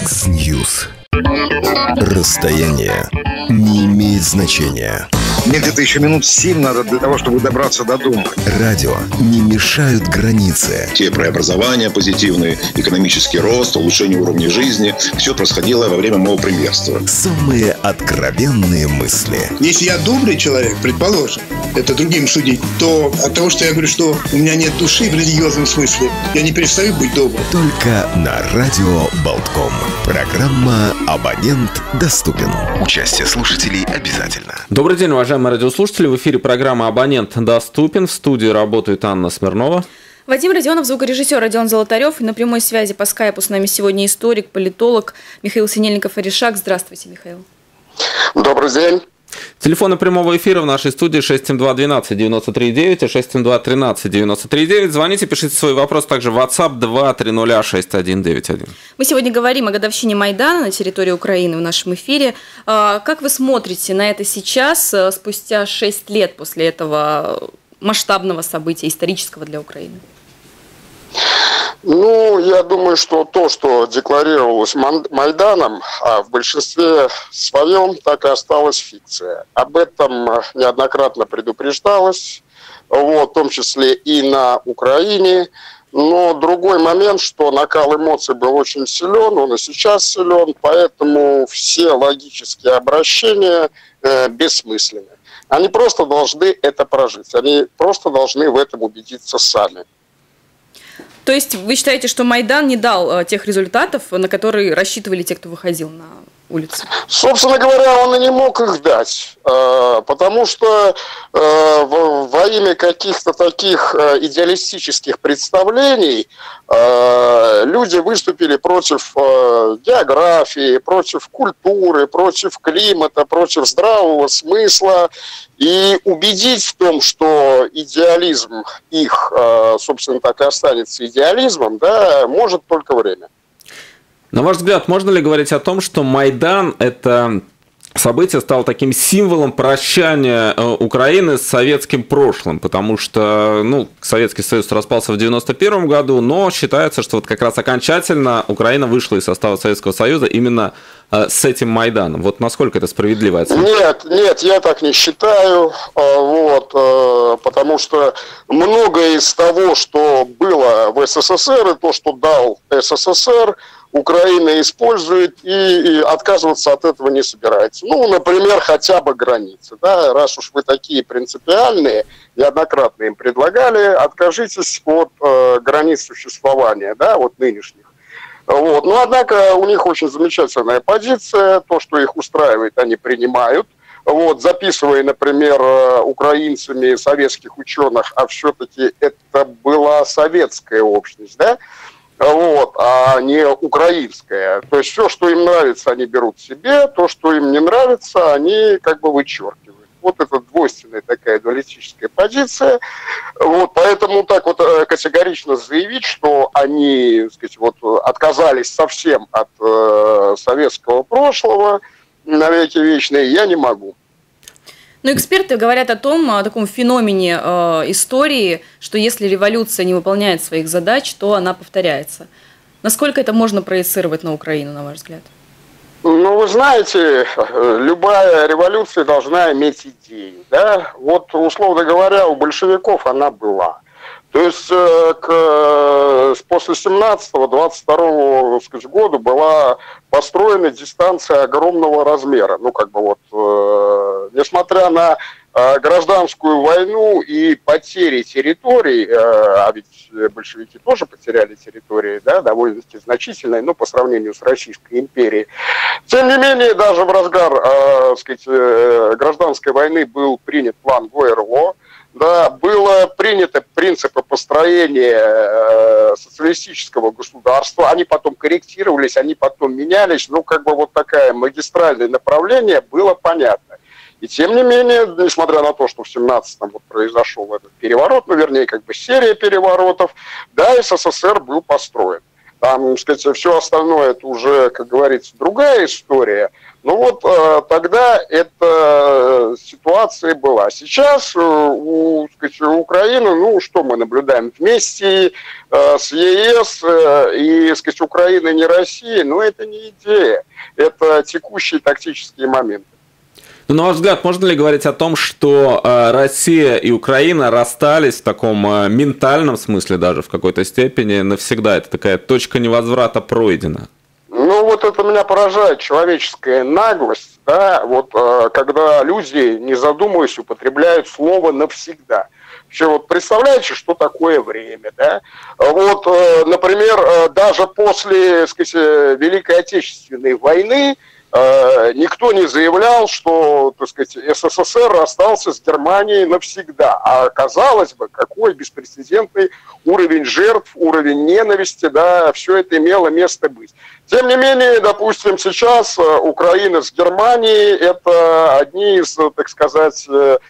X-News. Расстояние не имеет значения. Мне где-то еще минут 7 надо для того, чтобы добраться до дома. Радио не мешают границы. Те преобразования позитивные, экономический рост, улучшение уровня жизни, все происходило во время моего премьерства. Самые откровенные мысли. Если я добрый человек, предположим, это другим судить, то от того, что я говорю, что у меня нет души в религиозном смысле, я не перестаю быть добрым. Только на радио Болтком. Программа «Абонент доступен». Участие слушателей обязательно. Добрый день, уважаемые радиослушатели. В эфире программа «Абонент доступен». В студии работает Анна Смирнова. Вадим Родионов, звукорежиссер Родион Золотарев. И на прямой связи по скайпу с нами сегодня историк, политолог Михаил Синельников-Орешак. Здравствуйте, Михаил. Добрый день. Телефоны прямого эфира в нашей студии 672-12-93-9 и 672-13-93-9. Звоните, пишите свой вопрос также в WhatsApp 2306191. Мы сегодня говорим о годовщине Майдана на территории Украины в нашем эфире. Как вы смотрите на это сейчас, спустя 6 лет после этого масштабного события, исторического для Украины? Ну, я думаю, что то, что декларировалось Майданом, в большинстве своем так и осталась фикция. Об этом неоднократно предупреждалось, в том числе и на Украине. Но другой момент, что накал эмоций был очень силен, он и сейчас силен, поэтому все логические обращения бессмысленны. Они просто должны это прожить, они просто должны в этом убедиться сами. То есть вы считаете, что Майдан не дал тех результатов, на которые рассчитывали те, кто выходил на улицу? Собственно говоря, он и не мог их дать, потому что во имя каких-то таких идеалистических представлений люди выступили против географии, против культуры, против климата, против здравого смысла. И убедить в том, что идеализм их, собственно, так и останется идеализмом, да, может только время. На ваш взгляд, можно ли говорить о том, что Майдан – это событие стало таким символом прощания Украины с советским прошлым, потому что, Советский Союз распался в 1991 году, но считается, что вот как раз окончательно Украина вышла из состава Советского Союза именно с этим Майданом. Вот насколько это справедливо оценка? Нет, я так не считаю, потому что многое из того, что было в СССР, и то, что дал СССР, Украина использует и отказываться от этого не собирается. Например, хотя бы границы. Да? Раз уж вы такие принципиальные, неоднократно им предлагали, откажитесь от границ существования, да, нынешних. Но, однако, у них очень замечательная позиция. То, что их устраивает, они принимают. Записывая, например, украинцами советских ученых, а все-таки это была советская общность, да? А не украинская. То есть все, что им нравится, они берут себе, то, что им не нравится, они вычеркивают. Это двойственная такая дуалистическая позиция. Поэтому так категорично заявить, что они, отказались совсем от советского прошлого навеки вечные, я не могу. Но эксперты говорят о таком феномене истории, что если революция не выполняет своих задач, то она повторяется. Насколько это можно проецировать на Украину, на ваш взгляд? Вы знаете, любая революция должна иметь идею. Да? Условно говоря, у большевиков она была. То есть после 17-22 года была построена дистанция огромного размера. Несмотря на гражданскую войну и потери территорий, а ведь большевики тоже потеряли территории, да, довольно-таки значительные, по сравнению с Российской империей. Тем не менее, даже в разгар гражданской войны был принят план ГОЭРЛО. Да, было принято принципы построения социалистического государства, они потом корректировались, они потом менялись, такое магистральное направление было понятно. И тем не менее, несмотря на то, что в 17-м произошел этот переворот, серия переворотов, да, СССР был построен. там, так сказать, все остальное это уже, как говорится, другая история. Ну вот тогда эта ситуация была. Сейчас у Украины, ну что мы наблюдаем, вместе с ЕС и, сказать, Украина не Россия, но это не идея, это текущие тактические моменты. Ну, на ваш взгляд, можно ли говорить о том, что Россия и Украина расстались в таком ментальном смысле даже в какой-то степени навсегда? Это такая точка невозврата пройдена. Ну, вот это меня поражает, человеческая наглость, да, вот когда люди, не задумываясь, употребляют слово «навсегда». Вообще, вот представляете, что такое время, да? Вот, например, даже после, так сказать, Великой Отечественной войны никто не заявлял, что, так сказать, СССР расстался с Германией навсегда. А казалось бы, какой беспрецедентный уровень жертв, уровень ненависти, да, все это имело место быть. Тем не менее, допустим, сейчас Украина с Германией это одни из, так сказать,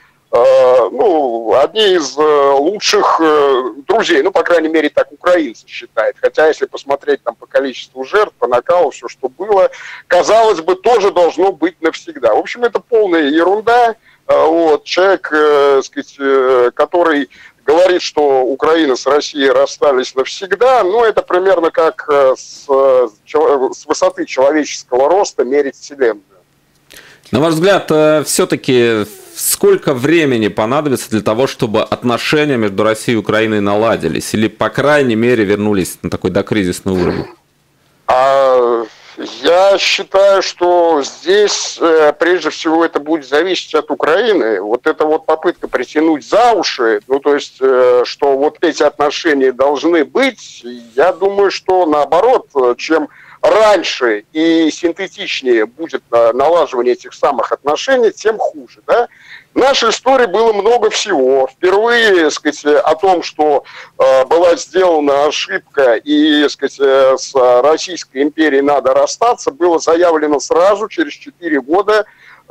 одни из лучших друзей, ну, по крайней мере, так украинцы считают. Хотя, если посмотреть там по количеству жертв, по накалу, все, что было, казалось бы, тоже должно быть навсегда. В общем, это полная ерунда. Вот, человек, сказать, который говорит, что Украина с Россией расстались навсегда, ну, это примерно как с высоты человеческого роста мерить Вселенную. На ваш взгляд, все-таки сколько времени понадобится для того, чтобы отношения между Россией и Украиной наладились? Или, по крайней мере, вернулись на такой докризисный уровень? Я считаю, что здесь, прежде всего, это будет зависеть от Украины. Вот эта вот попытка притянуть за уши, ну, то есть, что вот эти отношения должны быть, я думаю, что наоборот, чем раньше и синтетичнее будет налаживание этих самых отношений, тем хуже, да? В нашей истории было много всего. Впервые, так сказать, о том, что была сделана ошибка и, так сказать, с Российской империей надо расстаться, было заявлено сразу, через 4 года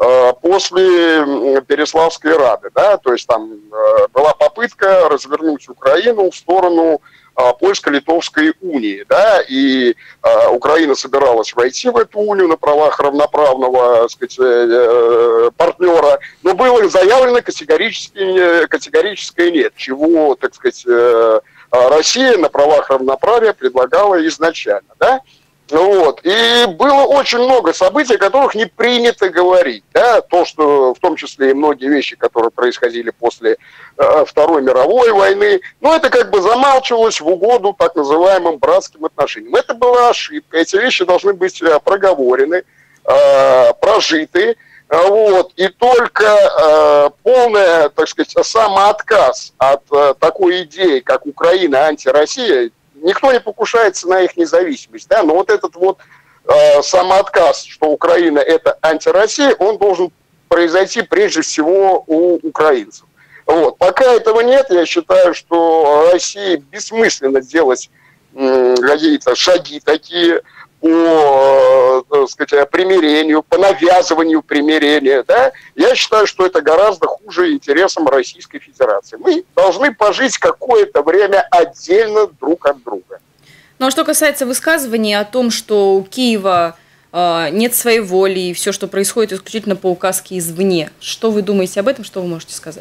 после Переславской Рады. Да? То есть там была попытка развернуть Украину в сторону Польско-Литовской унии, да, и Украина собиралась войти в эту унию на правах равноправного, так сказать, партнера, но было заявлено категорическое нет, чего, так сказать, Россия на правах равноправия предлагала изначально, да. Вот. И было очень много событий, о которых не принято говорить. Да? То, что в том числе и многие вещи, которые происходили после Второй мировой войны, но это как бы замалчивалось в угоду так называемым братским отношениям. Это была ошибка. Эти вещи должны быть проговорены, прожиты. Вот. И только полный, так сказать, самоотказ от такой идеи, как Украина, антироссия, никто не покушается на их независимость, да, но вот этот вот самоотказ, что Украина это антироссия, он должен произойти прежде всего у украинцев. Вот. Пока этого нет, я считаю, что России бессмысленно делать какие-то шаги такие по, так сказать, примирению, по навязыванию примирения, да, я считаю, что это гораздо хуже интересам Российской Федерации. Мы должны пожить какое-то время отдельно друг от друга. Ну а что касается высказываний о том, что у Киева нет своей воли и все, что происходит исключительно по указке извне, что вы думаете об этом, что вы можете сказать?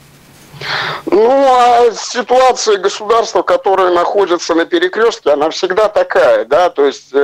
Ну, а ситуация государства, которое находится на перекрестке, она всегда такая, да, то есть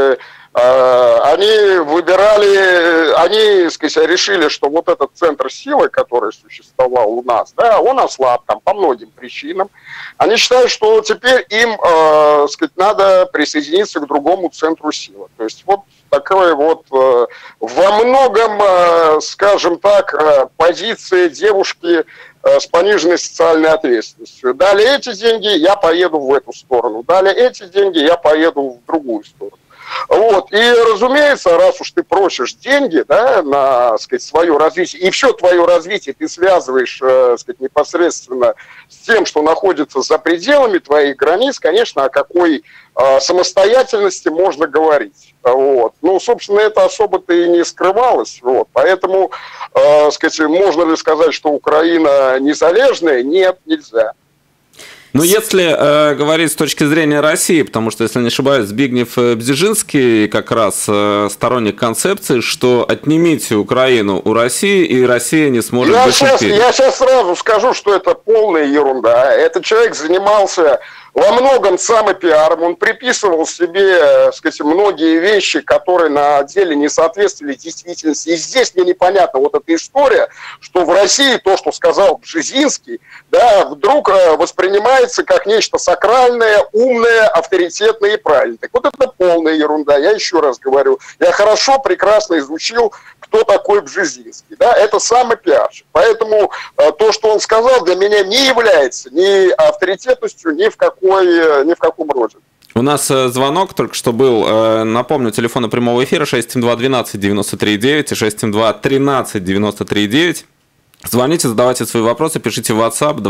они выбирали, они, так сказать, решили, что вот этот центр силы, который существовал у нас, да, он ослаб там по многим причинам. Они считают, что теперь им, так сказать, надо присоединиться к другому центру силы. То есть вот такое вот во многом, скажем так, позиция девушки с пониженной социальной ответственностью. Дали эти деньги, я поеду в эту сторону. Дали эти деньги, я поеду в другую сторону. Вот. И, разумеется, раз уж ты просишь деньги, да, на, так сказать, свое развитие, и все твое развитие ты связываешь, так сказать, непосредственно с тем, что находится за пределами твоих границ, конечно, о какой самостоятельности можно говорить. Вот. Ну, собственно, это особо-то и не скрывалось. Вот. Поэтому, сказать, можно ли сказать, что Украина незалежная? Нет, нельзя. Но если говорить с точки зрения России, потому что, если не ошибаюсь, Збигнев Бзежинский как раз сторонник концепции, что отнимите Украину у России, и Россия не сможет быть империей. Я сейчас сразу скажу, что это полная ерунда. Этот человек занимался во многом самопиаром, он приписывал себе, так сказать, многие вещи, которые на деле не соответствовали действительности. И здесь мне непонятна вот эта история, что в России то, что сказал Бжезинский, да, вдруг воспринимается как нечто сакральное, умное, авторитетное и правильное. Так вот это полная ерунда. Я еще раз говорю, я хорошо, прекрасно изучил, кто такой Бжезинский. Да? Это самопиарщик. Поэтому то, что он сказал, для меня не является ни авторитетностью, ни в каком роде. У нас звонок только что был. Напомню, телефоны прямого эфира 672-12-93-9 и 672-13-93-9. Звоните, задавайте свои вопросы, пишите в WhatsApp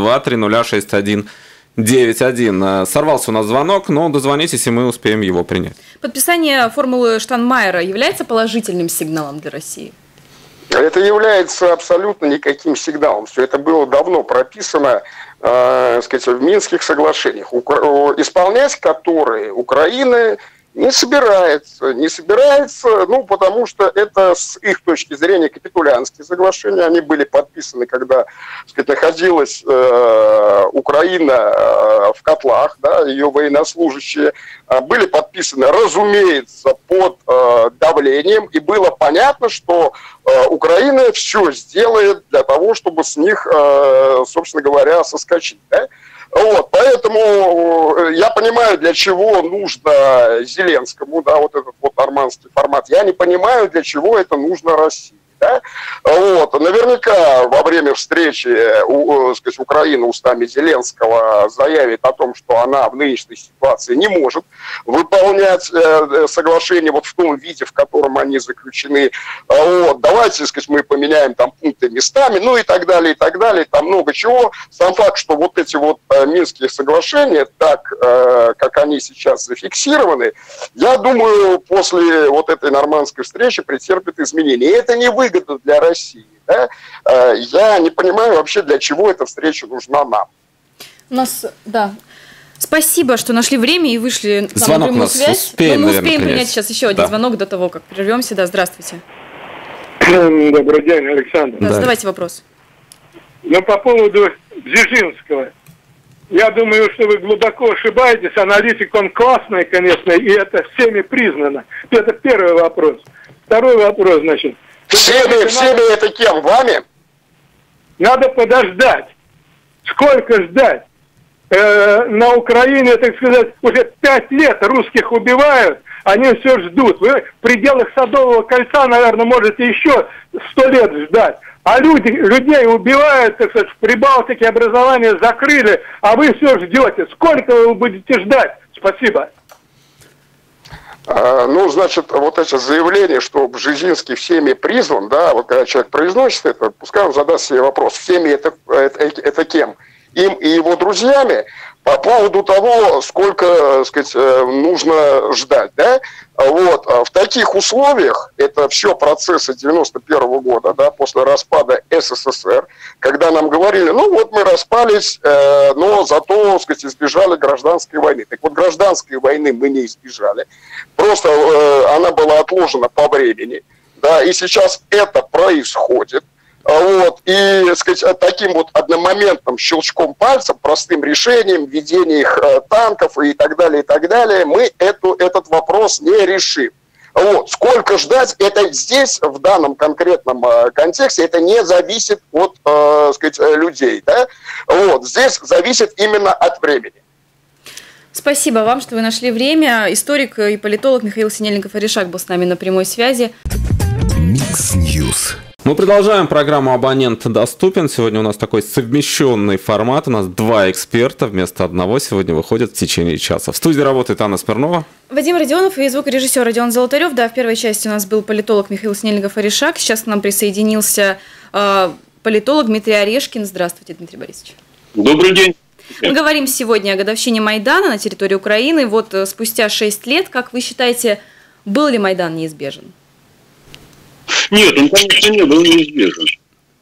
2306191. Сорвался у нас звонок, но дозвонитесь, и мы успеем его принять. Подписание формулы Штайнмайера является положительным сигналом для России? Это является абсолютно никаким сигналом. Все это было давно прописано, сказать, в Минских соглашениях, исполнять которые Украина не собирается, ну, потому что это с их точки зрения капитулянские соглашения, они были подписаны, когда, сказать, находилась Украина в котлах, да, ее военнослужащие, были подписаны, разумеется, под давлением, и было понятно, что Украина все сделает для того, чтобы с них, собственно говоря, соскочить, да? Вот, поэтому я понимаю, для чего нужно Зеленскому, да, вот этот вот нормандский формат. Я не понимаю, для чего это нужно России. Да? Вот. Наверняка во время встречи сказать, Украина устами Зеленского заявит о том, что она в нынешней ситуации не может выполнять соглашения вот в том виде, в котором они заключены. Вот. Давайте, сказать, мы поменяем там пункты местами, ну и так далее, там много чего. Сам факт, что вот эти вот Минские соглашения, так как они сейчас зафиксированы, я думаю, после вот этой нормандской встречи претерпят изменения. И это не выгодно для России. Да? Я не понимаю вообще, для чего эта встреча нужна нам. У нас, да. Спасибо, что нашли время и вышли на прямую связь. Успеем, мы успеем принять сейчас еще один звонок до того, как прервемся. Да, здравствуйте. Добрый день, Александр. Да, задавайте вопрос. Ну, по поводу Бжезинского. Я думаю, что вы глубоко ошибаетесь. Аналитик, он классный, конечно, и это всеми признано. Это первый вопрос. Второй вопрос, значит. Всеми это кем? Вами? Надо подождать. Сколько ждать? На Украине, так сказать, уже 5 лет русских убивают, они все ждут. Вы в пределах Садового кольца, наверное, можете еще 100 лет ждать. А людей убивают, так сказать, в Прибалтике образование закрыли, а вы все ждете. Сколько вы будете ждать? Спасибо. Ну, значит, вот это заявление, что Бжезинский всеми призван, да, вот когда человек произносит это, пускай он задаст себе вопрос, всеми это кем? Им и его друзьями, по поводу того, сколько, так сказать, нужно ждать, да? Вот, в таких условиях, это все процессы 91 года, да, после распада СССР, когда нам говорили, ну вот мы распались, но зато, так сказать, избежали гражданской войны. Так вот, гражданской войны мы не избежали, просто она была отложена по времени, да, и сейчас это происходит. Вот, и, так сказать, таким вот одномоментным щелчком пальца, простым решением, введением танков и так далее, мы этот вопрос не решим. Вот. Сколько ждать, это здесь, в данном конкретном контексте, это не зависит от, сказать, людей. Да? Вот. Здесь зависит именно от времени. Спасибо вам, что вы нашли время. Историк и политолог Михаил Синельников-Аришак был с нами на прямой связи. Микс Ньюс. Мы продолжаем программу «Абонент доступен». Сегодня у нас такой совмещенный формат. У нас 2 эксперта вместо одного сегодня выходят в течение часа. В студии работает Анна Смирнова. Вадим Родионов и звукорежиссер Родион Золотарев. Да, в первой части у нас был политолог Михаил Синельников-Аришак. Сейчас к нам присоединился политолог Дмитрий Орешкин. Здравствуйте, Дмитрий Борисович. Добрый день. Мы говорим сегодня о годовщине Майдана на территории Украины. Вот спустя 6 лет, как вы считаете, был ли Майдан неизбежен? Нет, он, конечно, не был неизбежен.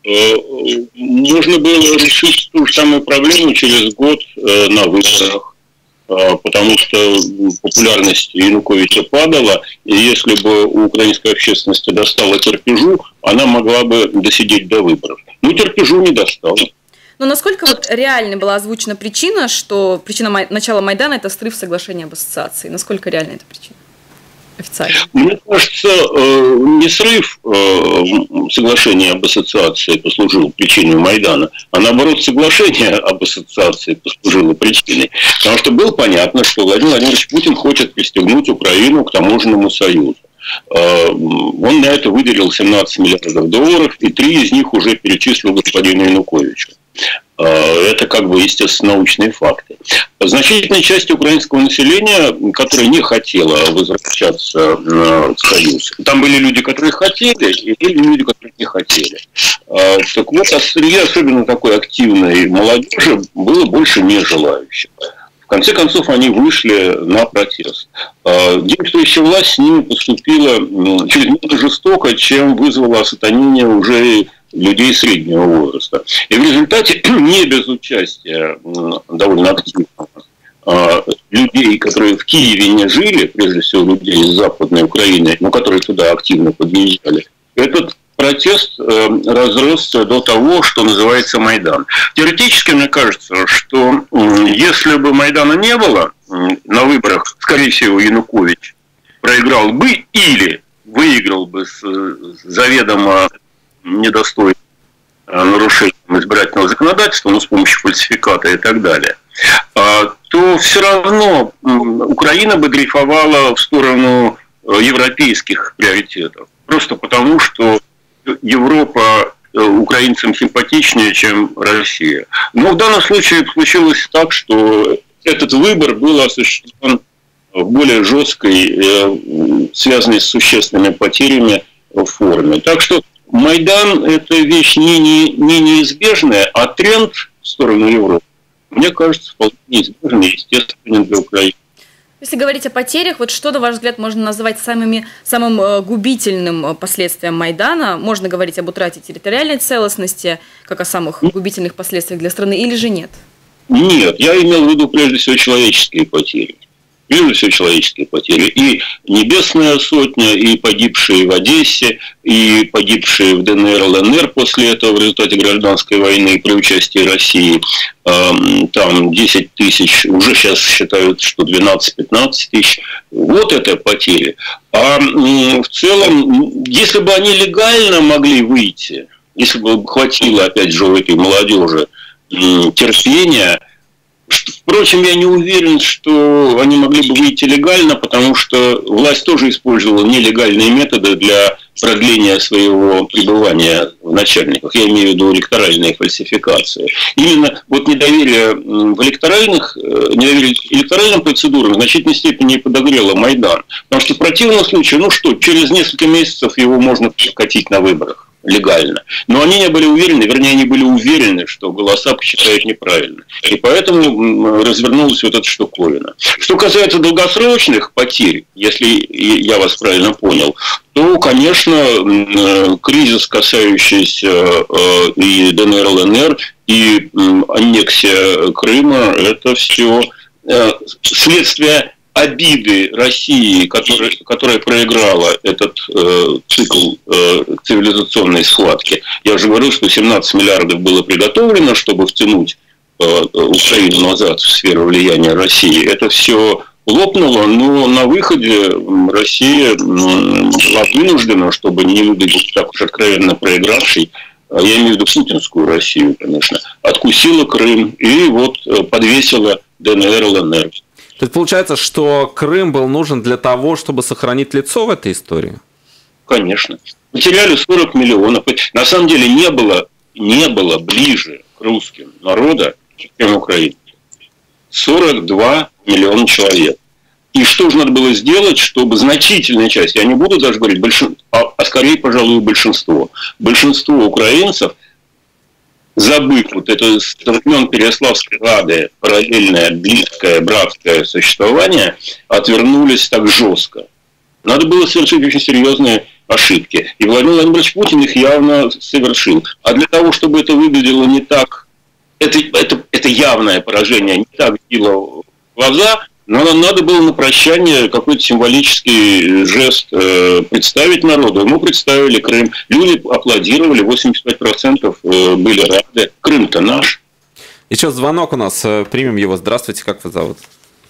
можно было решить ту же самую проблему через год на выборах, потому что популярность Януковича падала, и если бы у украинской общественности достало терпежу, она могла бы досидеть до выборов. Но терпежу не достало. Но насколько вот реально была озвучена причина, что причина начала Майдана – это срыв соглашения об ассоциации? Насколько реальна эта причина? Официально. Мне кажется, не срыв соглашения об ассоциации послужил причиной Майдана, а наоборот соглашение об ассоциации послужило причиной. Потому что было понятно, что Владимир Владимирович Путин хочет пристегнуть Украину к таможенному союзу. Он на это выделил $17 миллиардов, и 3 из них уже перечислил господину Януковичу. Это, как бы, естественно, научные факты. Значительная часть украинского населения, которая не хотела возвращаться в Союз. Там были люди, которые хотели, и были люди, которые не хотели. Так вот, среди особенно такой активной молодежи было больше нежелающих. В конце концов, они вышли на протест. Действующая власть с ними поступила чрезмерно жестоко, чем вызвало осатанение уже людей среднего возраста. И в результате, не без участия довольно активного людей, которые в Киеве не жили, прежде всего людей из Западной Украины, но которые туда активно подъезжали, этот протест разросся до того, что называется Майдан. Теоретически, мне кажется, что если бы Майдана не было, на выборах, скорее всего, Янукович проиграл бы или выиграл бы с заведомо недостойным нарушением избирательного законодательства, но с помощью фальсификата и так далее, то все равно Украина бы дрейфовала в сторону европейских приоритетов. Просто потому, что Европа украинцам симпатичнее, чем Россия. Но в данном случае случилось так, что этот выбор был осуществлен в более жесткой, связанной с существенными потерями форме. Так что Майдан – это вещь не неизбежная, а тренд в сторону Европы, мне кажется, вполне неизбежный и естественный для Украины. Если говорить о потерях, вот что, на ваш взгляд, можно назвать самым губительным последствием Майдана? Можно говорить об утрате территориальной целостности, как о самых губительных последствиях для страны, или же нет? Нет, я имел в виду прежде всего человеческие потери. Прежде всего человеческие потери. И Небесная сотня, и погибшие в Одессе, и погибшие в ДНР, ЛНР после этого в результате гражданской войны при участии России. Там 10 тысяч, уже сейчас считают, что 12-15 тысяч. Вот это потери. А в целом, если бы они легально могли выйти, если бы хватило, опять же, у этой молодежи терпения. Впрочем, я не уверен, что они могли бы выйти легально, потому что власть тоже использовала нелегальные методы для продления своего пребывания в начальниках. Я имею в виду электоральные фальсификации. Именно вот недоверие электоральным процедурам в значительной степени подогрело Майдан. Потому что в противном случае, через несколько месяцев его можно прокатить на выборах легально. Но они не были уверены, вернее, они были уверены, что голоса посчитают неправильно. И поэтому развернулась вот эта штуковина. Что касается долгосрочных потерь, если я вас правильно понял, то, конечно, кризис, касающийся и ДНР, ЛНР, и аннексия Крыма, это все следствие обиды России, которая проиграла этот цикл цивилизационной схватки. Я уже говорил, что 17 миллиардов было приготовлено, чтобы втянуть Украину назад в сферу влияния России. Это все лопнуло, но на выходе Россия была вынуждена, чтобы не выглядеть так уж откровенно проигравшей, я имею в виду путинскую Россию, конечно, откусила Крым и вот подвесила ДНР, ЛНР. То есть получается, что Крым был нужен для того, чтобы сохранить лицо в этой истории? Конечно. Потеряли 40 миллионов. На самом деле не было ближе к русским народа, чем Украина. 42 миллиона человек. И что же надо было сделать, чтобы значительная часть, я не буду даже говорить большинство, а скорее, пожалуй, большинство украинцев, забыв вот это с времен Переяславской Рады параллельное, близкое, братское существование, отвернулись так жестко. Надо было совершить очень серьезные ошибки. И Владимир Владимирович Путин их явно совершил. А для того, чтобы это выглядело не так, это явное поражение, не так било в глаза, но нам надо было на прощание какой-то символический жест представить народу. Мы представили Крым. Люди аплодировали, 85% были рады. Крым-то наш. Еще звонок у нас. Примем его. Здравствуйте, как вас зовут?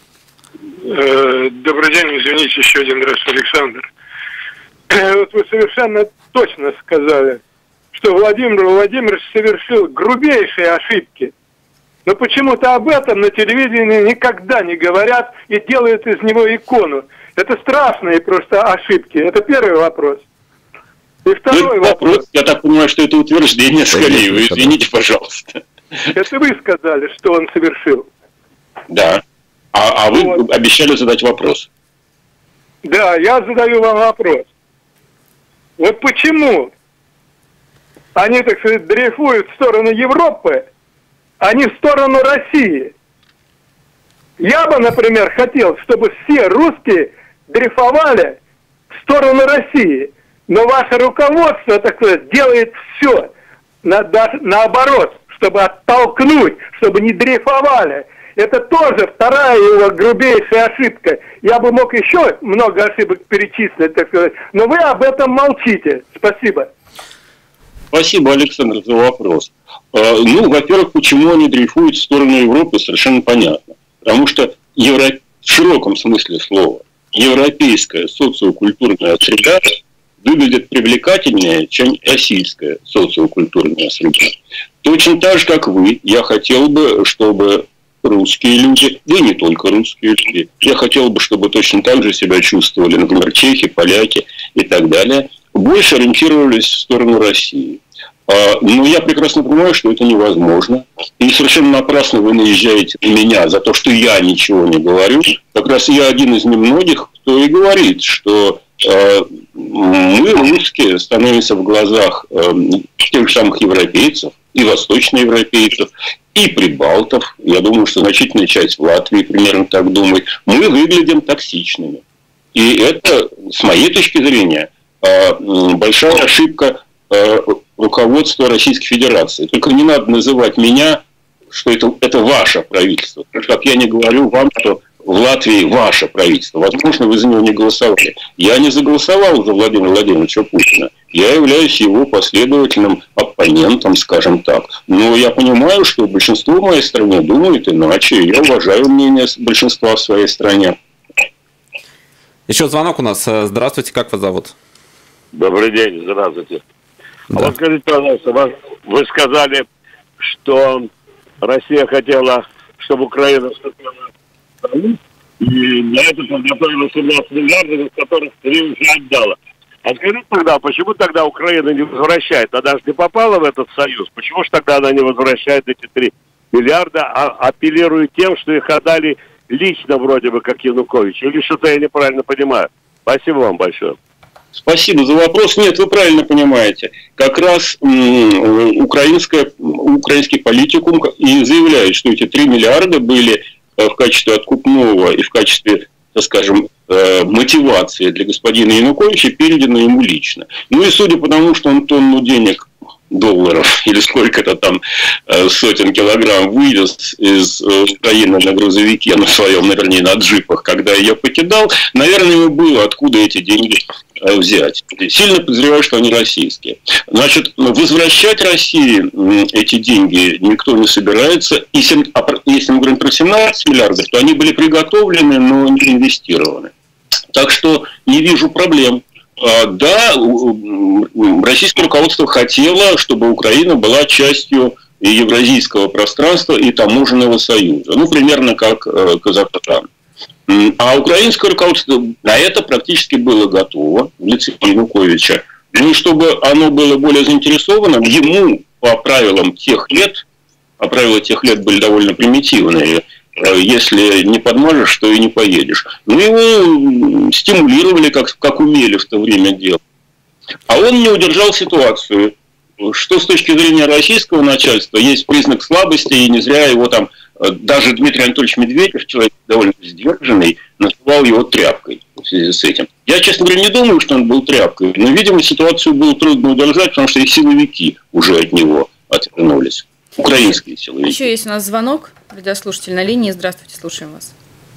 Добрый день, извините, еще один раз, Александр. Вот вы совершенно точно сказали, что Владимир Владимирович совершил грубейшие ошибки. Но почему-то об этом на телевидении никогда не говорят и делают из него икону. Это страшные просто ошибки. Это первый вопрос. И второй вопрос. Я так понимаю, что это утверждение скорее. Вы извините, пожалуйста. Это вы сказали, что он совершил. Да. А вы вот обещали задать вопрос. Да, я задаю вам вопрос. Вот почему они, так сказать, дрейфуют в сторону Европы, а не в сторону России? Я бы, например, хотел, чтобы все русские дрейфовали в сторону России. Но ваше руководство, так сказать, делает все наоборот, чтобы оттолкнуть, чтобы не дрейфовали. Это тоже вторая его грубейшая ошибка. Я бы мог еще много ошибок перечислить, так сказать, но вы об этом молчите. Спасибо. Спасибо, Александр, за вопрос. Ну, во-первых, почему они дрейфуют в сторону Европы, совершенно понятно. Потому что в широком смысле слова европейская социокультурная среда выглядит привлекательнее, чем российская социокультурная среда. Точно так же, как вы, я хотел бы, чтобы русские люди, да и не только русские люди, я хотел бы, чтобы точно так же себя чувствовали, например, чехи, поляки и так далее, больше ориентировались в сторону России. Но я прекрасно понимаю, что это невозможно. И совершенно напрасно вы наезжаете на меня за то, что я ничего не говорю. Как раз я один из немногих, кто и говорит, что мы, русские, становимся в глазах тех же самых европейцев, и восточноевропейцев, и прибалтов. Я думаю, что значительная часть в Латвии примерно так думает. Мы выглядим токсичными. И это, с моей точки зрения, большая ошибка руководства Российской Федерации. Только не надо называть меня, что это ваше правительство. Как я не говорю вам, что в Латвии ваше правительство. Возможно, вы за него не голосовали. Я не заголосовал за Владимира Владимировича Путина. Я являюсь его последовательным оппонентом, скажем так. Но я понимаю, что большинство в моей стране думает иначе. Я уважаю мнение большинства в своей стране. Еще звонок у нас. Здравствуйте, как вас зовут? Добрый день, здравствуйте. Да. А вот скажите, пожалуйста, вы сказали, что Россия хотела, чтобы Украина вступила в страну, и для этого подготовила 17 миллиардов, из которых 3 уже отдала. А скажите тогда, почему тогда Украина не возвращает? Она же не попала в этот союз. Почему же тогда она не возвращает эти 3 миллиарда, а апеллирует тем, что их отдали лично вроде бы как Януковичу? Или что-то я неправильно понимаю? Спасибо вам большое. Спасибо за вопрос. Нет, вы правильно понимаете. Как раз украинский политикум и заявляет, что эти 3 миллиарда были в качестве откупного и в качестве, так скажем, мотивации для господина Януковича переданы ему лично. Ну и судя по тому, что он тонну денег, долларов или сколько-то там сотен килограмм вывез из Украины на грузовике на своем, вернее, на джипах, когда ее покидал, наверное, ему было откуда эти деньги взять. Сильно подозреваю, что они российские. Значит, возвращать России эти деньги никто не собирается. И если мы говорим про 17 миллиардов, то они были приготовлены, но не инвестированы. Так что не вижу проблем. Да, российское руководство хотело, чтобы Украина была частью и евразийского пространства, и таможенного союза. Ну, примерно как Казахстан. А украинское руководство на это практически было готово в лице Януковича. Ну, чтобы оно было более заинтересованным, ему по правилам тех лет, а правила тех лет были довольно примитивные, если не подмажешь, то и не поедешь. Ну, его стимулировали, как умели в то время делать. А он не удержал ситуацию, что с точки зрения российского начальства есть признак слабости, и не зря его там, даже Дмитрий Анатольевич Медведев, человек довольно сдержанный, называл его тряпкой. в связи с этим. Я, честно говоря, не думаю, что он был тряпкой, но, видимо, ситуацию было трудно удержать, потому что и силовики уже от него отвернулись. Украинские силовики. Еще есть у нас звонок, радиослушатель на линии. Здравствуйте, слушаем вас.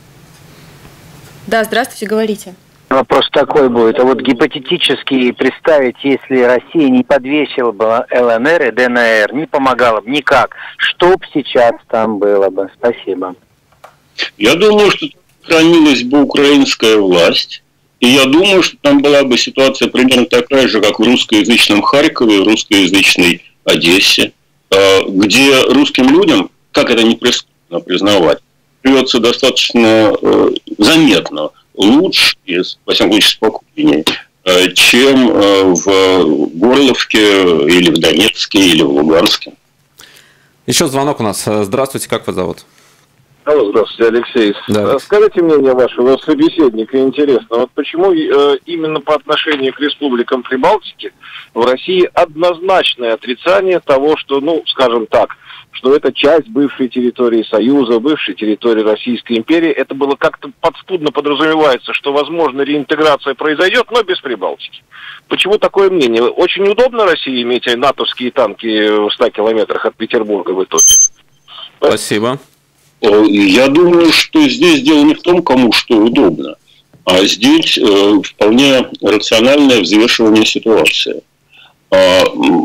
Да, здравствуйте, говорите. Вопрос такой будет. А вот гипотетически представить, если Россия не подвесила бы ЛНР и ДНР, не помогала бы никак, что бы сейчас там было бы? Спасибо. Я думаю, что сохранилась бы украинская власть, и я думаю, что там была бы ситуация примерно такая же, как в русскоязычном Харькове, в русскоязычной Одессе, где русским людям, как это не прискорбно признавать, живется достаточно заметно лучше и, во всяком случае, спокойнее, чем в Горловке или в Донецке или в Луганске. Еще звонок у нас. Здравствуйте, как вас зовут? Алло, здравствуйте, Алексей. Да. Скажите мнение вашего собеседника, интересно, вот почему именно по отношению к республикам Прибалтики в России однозначное отрицание того, что, ну, скажем так, что это часть бывшей территории Союза, бывшей территории Российской империи, это было как-то подспудно подразумевается, что, возможно, реинтеграция произойдет, но без Прибалтики. Почему такое мнение? Очень удобно России иметь натовские танки в 100 километрах от Петербурга в итоге? Спасибо. Я думаю, что здесь дело не в том, кому что удобно, а здесь вполне рациональное взвешивание ситуации. Я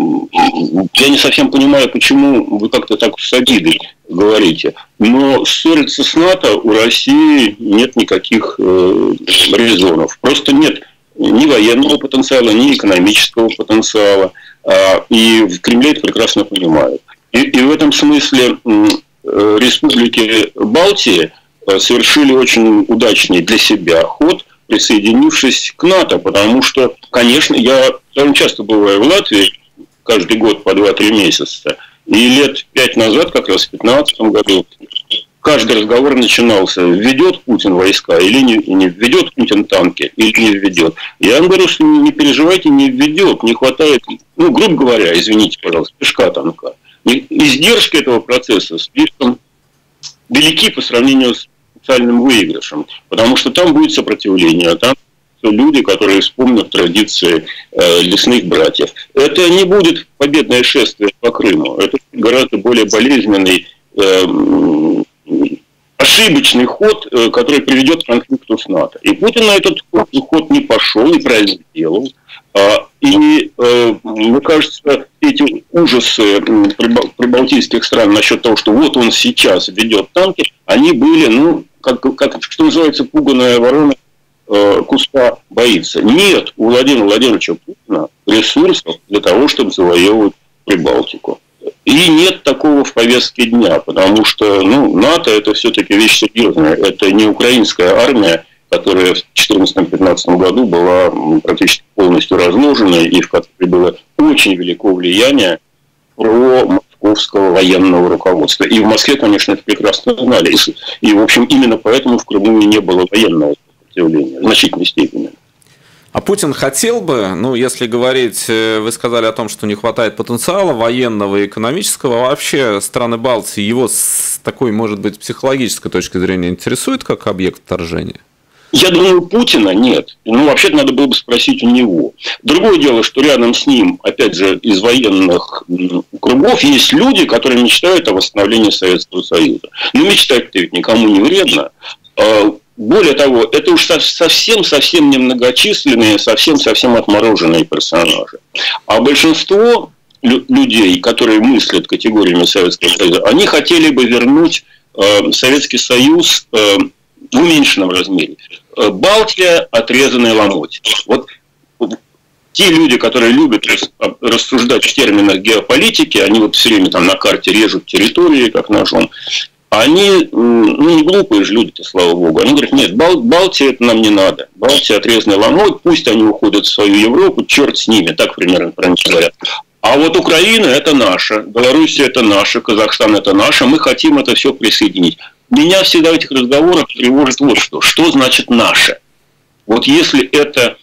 не совсем понимаю, почему вы как-то так с обидой говорите, но ссориться с НАТО у России нет никаких резонов. Просто нет ни военного потенциала, ни экономического потенциала. И в Кремле это прекрасно понимают. И в этом смысле республики Балтии совершили очень удачный для себя ход, присоединившись к НАТО, потому что, конечно, я довольно часто бываю в Латвии, каждый год по 2-3 месяца, и лет 5 назад, как раз в 2015 году, каждый разговор начинался, введет Путин войска или не введет Путин танки, или не введет. Я вам говорю, что не переживайте, не введет, не хватает, ну, грубо говоря, извините, пожалуйста, пешка танка. Издержки этого процесса слишком велики по сравнению с социальным выигрышем, потому что там будет сопротивление, там люди, которые вспомнят традиции лесных братьев. Это не будет победное шествие по Крыму, это гораздо более болезненный, ошибочный ход, который приведет к конфликту с НАТО. И Путин на этот ход не пошел и правильно сделал. И, мне кажется, эти ужасы прибалтийских стран насчет того, что вот он сейчас ведет танки, они были, ну, как что называется, пуганая ворона куста боится. Нет у Владимира Владимировича Путина ресурсов для того, чтобы завоевывать Прибалтику. И нет такого в повестке дня, потому что, ну, НАТО это все-таки вещь серьезная. Это не украинская армия, которая в 2014-2015 году была практически полностью разложена и в которой было очень великое влияние московского военного руководства. И в Москве, конечно, это прекрасно знали. И, в общем, именно поэтому в Крыму и не было военного сопротивления в значительной степени. А Путин хотел бы, ну, если говорить, вы сказали о том, что не хватает потенциала военного и экономического, вообще страны Балтии его с такой, может быть, психологической точки зрения интересует как объект вторжения? Я думаю, Путина нет. Ну, вообще-то надо было бы спросить у него. Другое дело, что рядом с ним, опять же, из военных кругов есть люди, которые мечтают о восстановлении Советского Союза. Но мечтать-то ведь никому не вредно. Более того, это уж совсем немногочисленные, совсем отмороженные персонажи. А большинство людей, которые мыслят категориями Советского Союза, они хотели бы вернуть Советский Союз в уменьшенном размере. Балтия – отрезанный ломоть. Вот те люди, которые любят рассуждать в терминах геополитики, они вот все время там на карте режут территории, как ножом, они, ну, не глупые же люди-то, слава богу. Они говорят, нет, Балтия это нам не надо. Балтия отрезанный ломоть, пусть они уходят в свою Европу, черт с ними, так примерно про них говорят. А вот Украина это наша, Белоруссия это наша, Казахстан это наша, мы хотим это все присоединить. Меня всегда в этих разговорах тревожит вот что. Что значит наше? Вот если это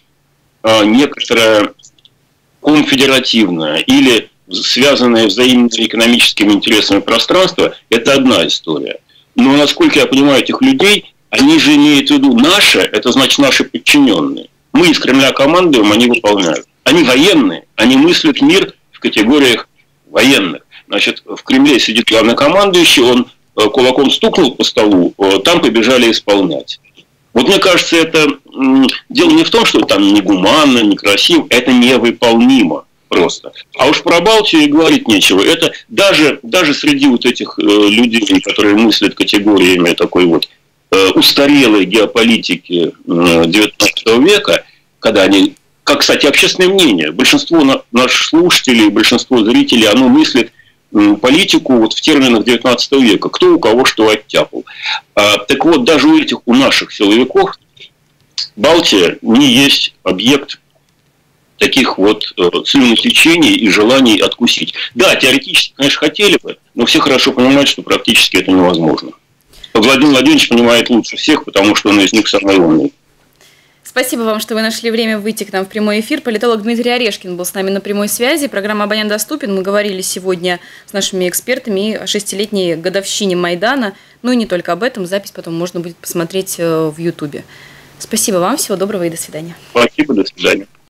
некоторое конфедеративное или связанное взаимными экономическими интересами пространство, это одна история. Но, насколько я понимаю этих людей, они же имеют в виду наше, это значит наши подчиненные. Мы из Кремля командуем, они выполняют. Они военные, они мыслят мир в категориях военных. Значит, в Кремле сидит главнокомандующий, он кулаком стукнул по столу, там побежали исполнять. Вот мне кажется, это дело не в том, что там негуманно, некрасиво, это невыполнимо просто. А уж про Балтию и говорить нечего. Это даже среди вот этих людей, которые мыслят категориями такой вот устарелой геополитики XIX века, когда они, как, кстати, общественное мнение, большинство наших слушателей, большинство зрителей, оно мыслит политику вот в терминах XIX века, кто у кого что оттяпал. Так вот, даже у наших силовиков Балтия не есть объект таких вот слюнотечений и желаний откусить. Да, теоретически, конечно, хотели бы, но все хорошо понимают, что практически это невозможно. Владимир Владимирович понимает лучше всех, потому что он из них самый умный. Спасибо вам, что вы нашли время выйти к нам в прямой эфир. Политолог Дмитрий Орешкин был с нами на прямой связи. Программа «Абонент доступен». Мы говорили сегодня с нашими экспертами о 6-летней годовщине Майдана. Ну и не только об этом. Запись потом можно будет посмотреть в Ютубе. Спасибо вам. Всего доброго и до свидания. Спасибо, до свидания.